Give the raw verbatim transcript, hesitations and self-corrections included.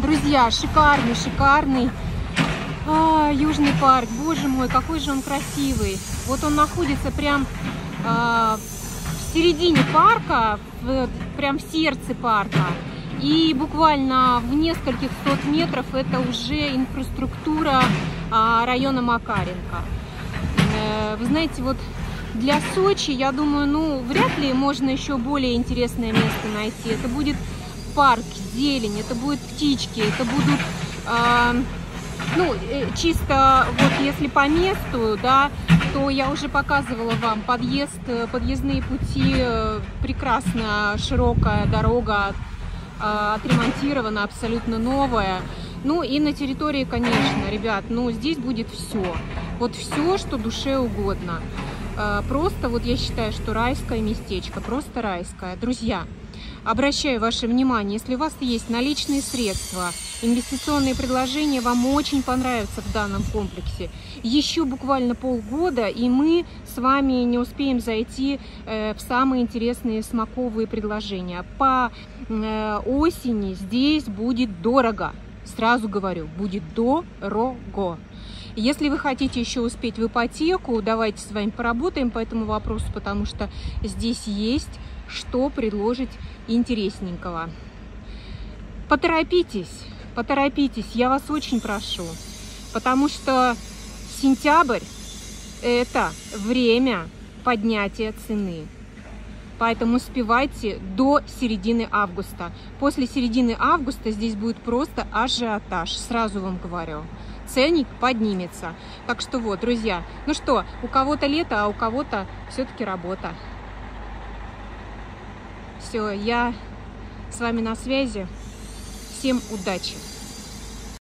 Друзья, шикарный, шикарный а, Южный парк. Боже мой, какой же он красивый. Вот он находится прям а, в середине парка, в, прям в сердце парка. И буквально в нескольких сот метров это уже инфраструктура а, района Макаренко. Э, вы знаете, вот для Сочи, я думаю, ну, вряд ли можно еще более интересное место найти. Это будет парк, зелень, это будут птички, это будут, э, ну, чисто вот если по месту, да, то я уже показывала вам подъезд, подъездные пути, прекрасная широкая дорога, э, отремонтирована, абсолютно новая. Ну и на территории, конечно, ребят, ну здесь будет все, вот все, что душе угодно. Э, просто вот я считаю, что райское местечко, просто райское. Друзья, обращаю ваше внимание, если у вас есть наличные средства, инвестиционные предложения вам очень понравятся в данном комплексе. Еще буквально полгода, и мы с вами не успеем зайти э, в самые интересные смаковые предложения. По э, осени здесь будет дорого. Сразу говорю, будет дорого. Если вы хотите еще успеть в ипотеку, давайте с вами поработаем по этому вопросу, потому что здесь есть что предложить интересненького. Поторопитесь, поторопитесь, я вас очень прошу, потому что сентябрь – это время поднятия цены. Поэтому успевайте до середины августа. После середины августа здесь будет просто ажиотаж, сразу вам говорю. Ценник поднимется. Так что вот, друзья, ну что, у кого-то лето, а у кого-то все-таки работа. Все, я с вами на связи. Всем удачи!